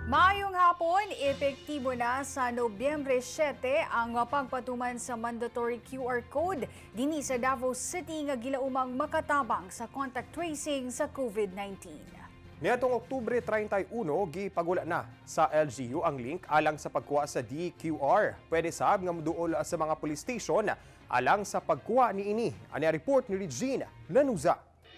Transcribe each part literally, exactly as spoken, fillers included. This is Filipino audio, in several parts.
Maayong hapon, epektibo na sa Nobyembre siyete ang pagpatuman sa mandatory Q R code dinhi sa Davao City nga gilaumang makatabang sa contact tracing sa COVID nineteen. Niadtong Oktubre thirty-one, gipagula na sa L G U ang link alang sa pagkuha sa D Q R. Pwede sab nga moduol sa mga police station alang sa pagkuha niini. Ani report ni Regina Lanuza.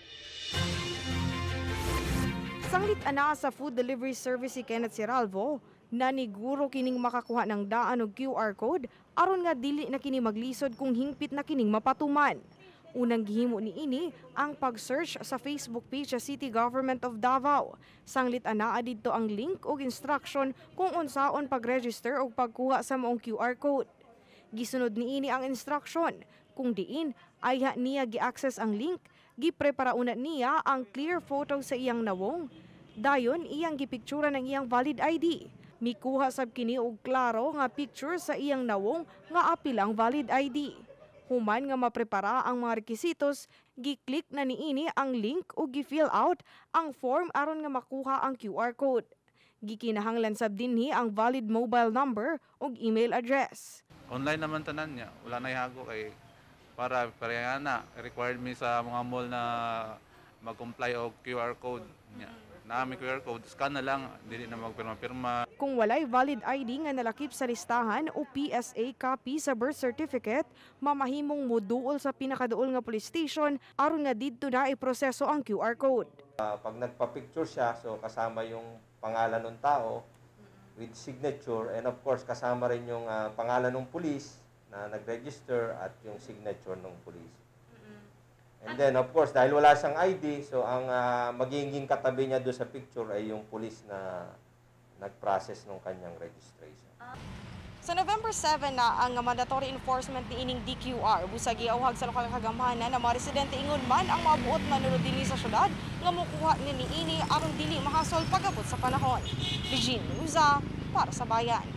Sanglit ana sa food delivery service si Kenneth Siralvo, naniguro kining makakuha ng daan og Q R code aron nga dili na kini maglisod kung hingpit na kining mapatuman. Unang gihimo niini ang pag-search sa Facebook page sa City Government of Davao. Sanglit anaa didto ang link ug instruction kung unsaon pag-register o pagkuha sa maong Q R code. Gisunod niini ang instruction kung diin ayha niya gi-access ang link. Giprepara una niya ang clear photo sa iyang nawong. Dayon iyang gipiktura ng iyang valid I D. Mikuha sab kini og klaro nga picture sa iyang nawong nga apil ang valid I D. Human nga maprepara ang mga requisitos, gi-click na niini ang link ug gi-fill out ang form aron nga makuha ang Q R code. Gikinahanglan sab dinhi ang valid mobile number ug email address. Online naman tanan niya, wala na ihago kay para pareha na required me sa mga mall na mag-comply og Q R code niya. Na may Q R code, scan na lang, dili na magpirma-pirma. Kung walay valid I D nga nalakip sa listahan o P S A copy sa birth certificate, mamahimong moduol sa pinakaduol nga police station aron nga didto na iproseso ang Q R code. Uh, pag nagpa-picture siya, so kasama yung pangalan ng tao with signature, and of course kasama rin yung uh, pangalan ng police na nag-register at yung signature ng police. And then of course dahil wala siyang I D, so ang uh, magiging katabi niya doon sa picture ay yung police na nag-process ng kanyang registration. Sa November seven na ang mandatory enforcement ni ining D Q R, busag giawhag sa lokal kagamhanan na mga residente ingon man ang mabuot manunod dinhi sa syudad nga mokuha ni niini aron dili mahasol pagabot sa panahon. Regina Lanuza para sa Bayan.